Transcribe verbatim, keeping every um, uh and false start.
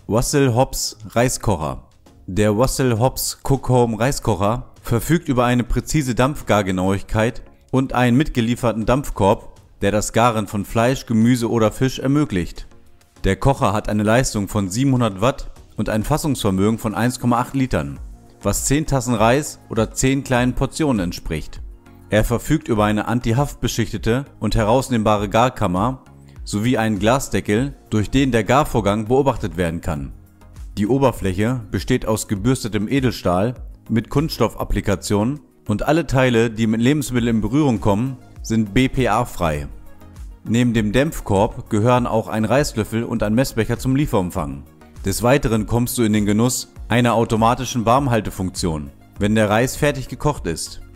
Wassell Hobbs Reiskocher. Der Wassell Hobbs Cook-Home Reiskocher verfügt über eine präzise Dampfgargenauigkeit und einen mitgelieferten Dampfkorb, der das Garen von Fleisch, Gemüse oder Fisch ermöglicht. Der Kocher hat eine Leistung von siebenhundert Watt und ein Fassungsvermögen von eins Komma acht Litern, was zehn Tassen Reis oder zehn kleinen Portionen entspricht. Er verfügt über eine anti-haftbeschichtete und herausnehmbare Garkammer sowie einen Glasdeckel, durch den der Garvorgang beobachtet werden kann. Die Oberfläche besteht aus gebürstetem Edelstahl mit Kunststoffapplikationen und alle Teile, die mit Lebensmitteln in Berührung kommen, sind B P A-frei. Neben dem Dämpfkorb gehören auch ein Reislöffel und ein Messbecher zum Lieferumfang. Des Weiteren kommst du in den Genuss einer automatischen Warmhaltefunktion, wenn der Reis fertig gekocht ist.